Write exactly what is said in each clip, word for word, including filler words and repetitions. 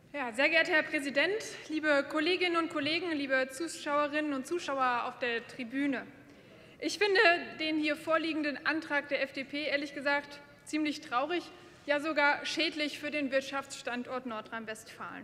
Ja, sehr geehrter Herr Präsident, liebe Kolleginnen und Kollegen, liebe Zuschauerinnen und Zuschauer auf der Tribüne. Ich finde den hier vorliegenden Antrag der F D P ehrlich gesagt ziemlich traurig, ja sogar schädlich für den Wirtschaftsstandort Nordrhein-Westfalen.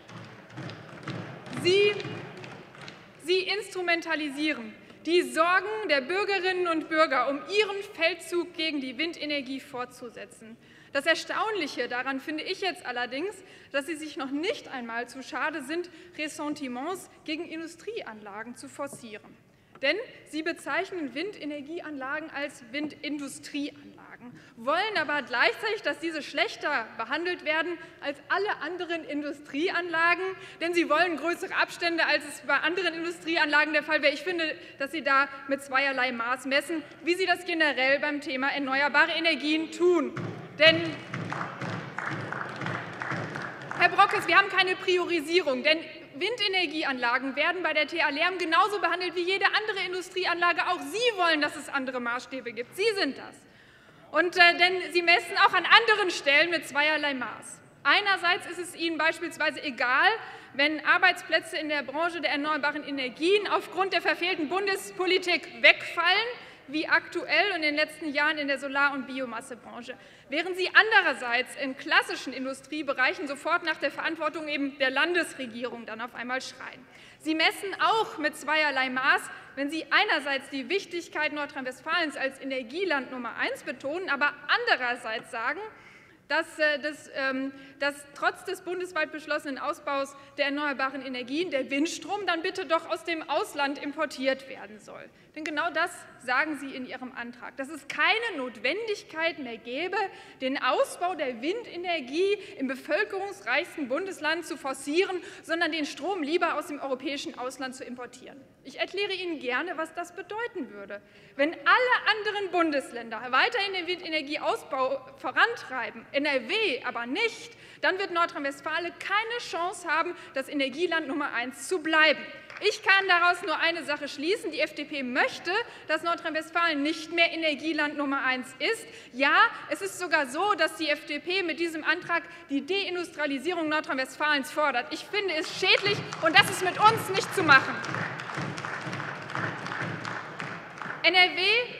Sie, Sie instrumentalisieren die Sorgen der Bürgerinnen und Bürger, um ihren Feldzug gegen die Windenergie fortzusetzen. Das Erstaunliche daran finde ich jetzt allerdings, dass Sie sich noch nicht einmal zu schade sind, Ressentiments gegen Industrieanlagen zu forcieren. Denn Sie bezeichnen Windenergieanlagen als Windindustrieanlagen, wollen aber gleichzeitig, dass diese schlechter behandelt werden als alle anderen Industrieanlagen, denn Sie wollen größere Abstände, als es bei anderen Industrieanlagen der Fall wäre. Ich finde, dass Sie da mit zweierlei Maß messen, wie Sie das generell beim Thema erneuerbare Energien tun. Denn, Herr Brockes, wir haben keine Priorisierung, denn Windenergieanlagen werden bei der T H Lärm genauso behandelt wie jede andere Industrieanlage. Auch Sie wollen, dass es andere Maßstäbe gibt. Sie sind das. Und, äh, denn Sie messen auch an anderen Stellen mit zweierlei Maß. Einerseits ist es Ihnen beispielsweise egal, wenn Arbeitsplätze in der Branche der erneuerbaren Energien aufgrund der verfehlten Bundespolitik wegfallen, wie aktuell und in den letzten Jahren in der Solar- und Biomassebranche, während Sie andererseits in klassischen Industriebereichen sofort nach der Verantwortung eben der Landesregierung dann auf einmal schreien. Sie messen auch mit zweierlei Maß, wenn Sie einerseits die Wichtigkeit Nordrhein-Westfalens als Energieland Nummer eins betonen, aber andererseits sagen, dass, dass, dass trotz des bundesweit beschlossenen Ausbaus der erneuerbaren Energien der Windstrom dann bitte doch aus dem Ausland importiert werden soll. Denn genau das sagen Sie in Ihrem Antrag, dass es keine Notwendigkeit mehr gäbe, den Ausbau der Windenergie im bevölkerungsreichsten Bundesland zu forcieren, sondern den Strom lieber aus dem europäischen Ausland zu importieren. Ich erkläre Ihnen gerne, was das bedeuten würde. Wenn alle anderen Bundesländer weiterhin den Windenergieausbau vorantreiben, N R W aber nicht, dann wird Nordrhein-Westfalen keine Chance haben, das Energieland Nummer eins zu bleiben. Ich kann daraus nur eine Sache schließen. Die F D P möchte, dass Nordrhein-Westfalen nicht mehr Energieland Nummer eins ist. Ja, es ist sogar so, dass die F D P mit diesem Antrag die Deindustrialisierung Nordrhein-Westfalens fordert. Ich finde es schädlich, und das ist mit uns nicht zu machen. N R W,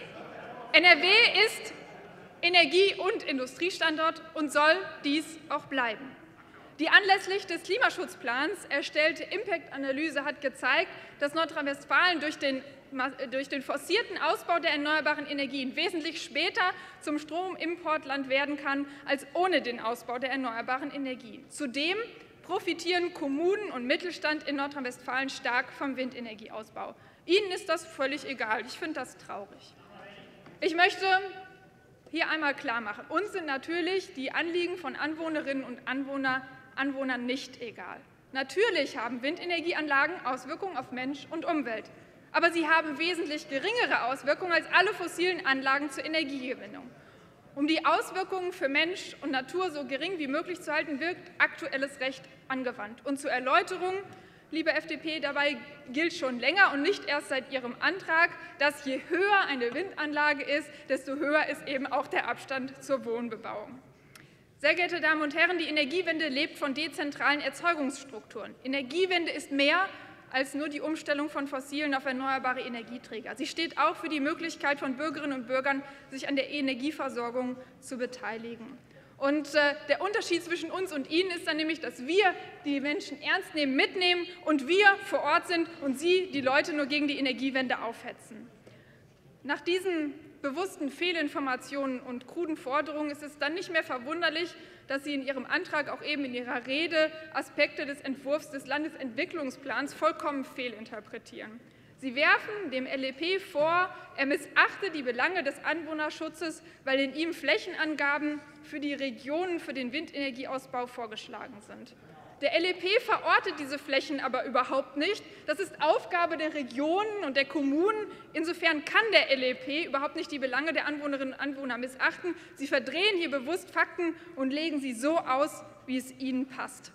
N R W ist Energie- und Industriestandort und soll dies auch bleiben. Die anlässlich des Klimaschutzplans erstellte Impact-Analyse hat gezeigt, dass Nordrhein-Westfalen durch den, durch den forcierten Ausbau der erneuerbaren Energien wesentlich später zum Stromimportland werden kann als ohne den Ausbau der erneuerbaren Energien. Zudem profitieren Kommunen und Mittelstand in Nordrhein-Westfalen stark vom Windenergieausbau. Ihnen ist das völlig egal. Ich finde das traurig. Ich möchte hier einmal klarmachen, uns sind natürlich die Anliegen von Anwohnerinnen und Anwohnern Anwohnern nicht egal. Natürlich haben Windenergieanlagen Auswirkungen auf Mensch und Umwelt, aber sie haben wesentlich geringere Auswirkungen als alle fossilen Anlagen zur Energiegewinnung. Um die Auswirkungen für Mensch und Natur so gering wie möglich zu halten, wird aktuelles Recht angewandt. Und zur Erläuterung, liebe F D P, dabei gilt schon länger und nicht erst seit Ihrem Antrag, dass je höher eine Windanlage ist, desto höher ist eben auch der Abstand zur Wohnbebauung. Sehr geehrte Damen und Herren, die Energiewende lebt von dezentralen Erzeugungsstrukturen. Energiewende ist mehr als nur die Umstellung von fossilen auf erneuerbare Energieträger. Sie steht auch für die Möglichkeit von Bürgerinnen und Bürgern, sich an der Energieversorgung zu beteiligen. Und äh, der Unterschied zwischen uns und Ihnen ist dann nämlich, dass wir die Menschen ernst nehmen, mitnehmen und wir vor Ort sind und Sie die Leute nur gegen die Energiewende aufhetzen. Nach diesen bewussten Fehlinformationen und kruden Forderungen ist es dann nicht mehr verwunderlich, dass Sie in Ihrem Antrag auch eben in Ihrer Rede Aspekte des Entwurfs des Landesentwicklungsplans vollkommen fehlinterpretieren. Sie werfen dem L E P vor, er missachte die Belange des Anwohnerschutzes, weil in ihm Flächenangaben für die Regionen für den Windenergieausbau vorgeschlagen sind. Der L E P verortet diese Flächen aber überhaupt nicht. Das ist Aufgabe der Regionen und der Kommunen. Insofern kann der L E P überhaupt nicht die Belange der Anwohnerinnen und Anwohner missachten. Sie verdrehen hier bewusst Fakten und legen sie so aus, wie es ihnen passt.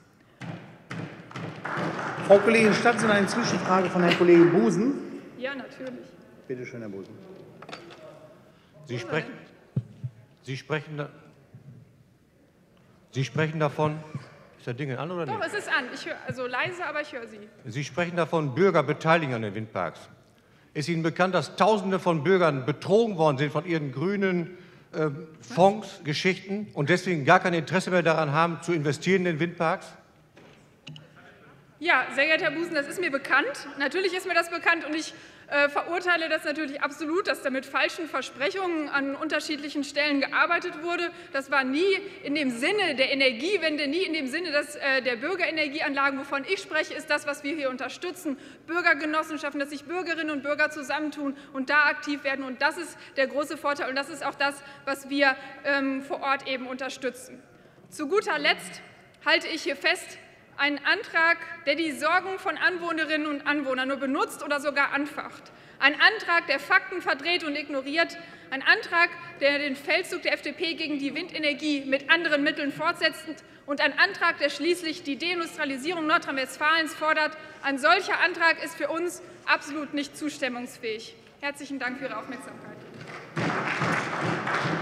Frau Kollegin, statten Sie eine Zwischenfrage von Herrn Kollegen Busen? Ja, natürlich. Bitte schön, Herr Busen. Sie sprechen, Sie sprechen, Sie sprechen davon, der Dinge an oder nicht? Doch, es ist an. Ich höre, also leise, aber ich höre Sie. Sie sprechen davon, Bürger beteiligen an den Windparks. Ist Ihnen bekannt, dass Tausende von Bürgern betrogen worden sind von ihren grünen äh, Fonds, Geschichten und deswegen gar kein Interesse mehr daran haben, zu investieren in den Windparks? Ja, sehr geehrter Herr Busen, das ist mir bekannt. Natürlich ist mir das bekannt und ich äh, verurteile das natürlich absolut, dass da mit falschen Versprechungen an unterschiedlichen Stellen gearbeitet wurde. Das war nie in dem Sinne der Energiewende, nie in dem Sinne des, äh, der Bürgerenergieanlagen. Wovon ich spreche, ist das, was wir hier unterstützen. Bürgergenossenschaften, dass sich Bürgerinnen und Bürger zusammentun und da aktiv werden. Und das ist der große Vorteil und das ist auch das, was wir ähm, vor Ort eben unterstützen. Zu guter Letzt halte ich hier fest, ein Antrag, der die Sorgen von Anwohnerinnen und Anwohnern nur benutzt oder sogar anfacht. Ein Antrag, der Fakten verdreht und ignoriert. Ein Antrag, der den Feldzug der F D P gegen die Windenergie mit anderen Mitteln fortsetzt. Und ein Antrag, der schließlich die Deindustrialisierung Nordrhein-Westfalens fordert. Ein solcher Antrag ist für uns absolut nicht zustimmungsfähig. Herzlichen Dank für Ihre Aufmerksamkeit.